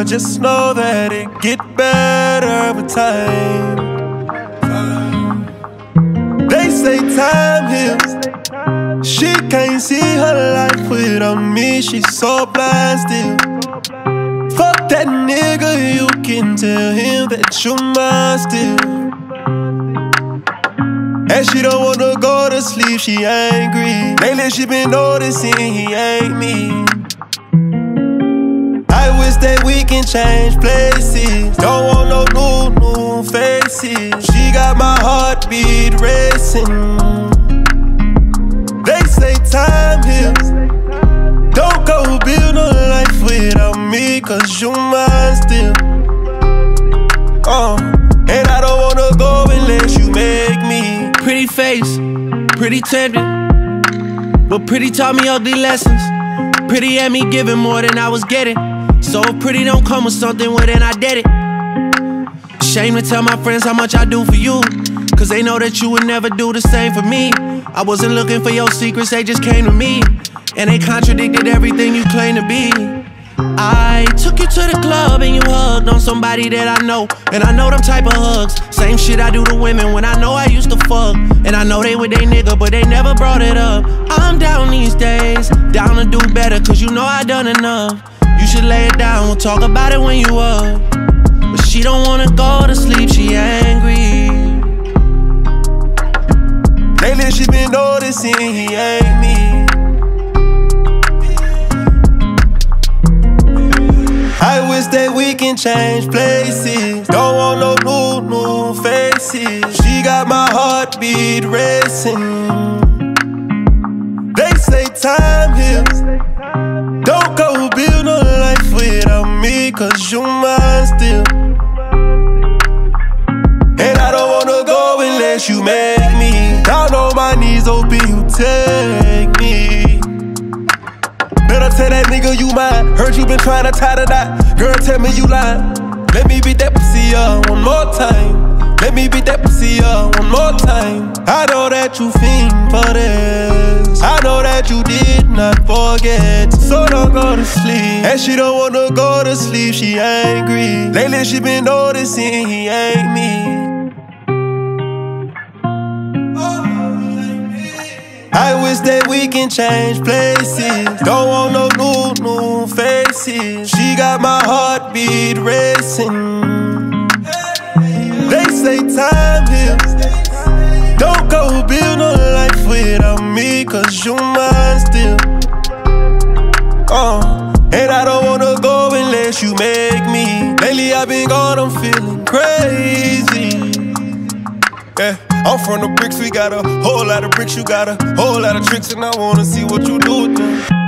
But just know that it get better with time. They say time heals. She can't see her life without me. She's so blind still. Fuck that nigga, you can tell him that you're mine still. And she don't wanna go to sleep, she angry. Lately she been noticing he ain't me. I wish that we can change places. Don't want no new faces. She got my heartbeat racing. They say time heals. Don't go build no life without me, cause you mine still. And I don't wanna go unless you make me. Pretty face, pretty tempting, but pretty taught me ugly lessons. Pretty had me giving more than I was getting. So if pretty don't come with something, well then I did it. Shame to tell my friends how much I do for you, cause they know that you would never do the same for me. I wasn't looking for your secrets, they just came to me. And they contradicted everything you claim to be. I took you to the club and you hugged on somebody that I know. And I know them type of hugs. Same shit I do to women when I know I used to fuck. And I know they with they nigga, but they never brought it up. I'm down these days, down to do better, cause you know I done enough. You should lay it down, we'll talk about it when you up. But she don't wanna go to sleep, she angry. Lately she been noticing he ain't me. I wish that we can change places. Don't want no new faces. She got my heartbeat racing. They say time heals. Don't go build no life without me, cause you mine still. And I don't wanna go unless you make me. Down on my knees, hoping you take me. Better tell that nigga you mine. Heard you been trying to tie the knot. Girl, tell me you lying. Let me beat that pussy up one more time. Let me beat that pussy up one more time. I know that you fiend for this. I know that you did not forget. So don't go to sleep. And she don't wanna go to sleep, she angry. Lately she been noticing he ain't me. I wish that we can change places. Don't want no new faces. She got my heartbeat racing. They say time heals. Don't go build no life without me, cause you mine still. And I don't wanna go unless you make me. Lately I've been gone, I'm feeling crazy. Yeah, I'm from the bricks, we got a whole lot of bricks, you got a whole lot of tricks, and I wanna see what you do with them.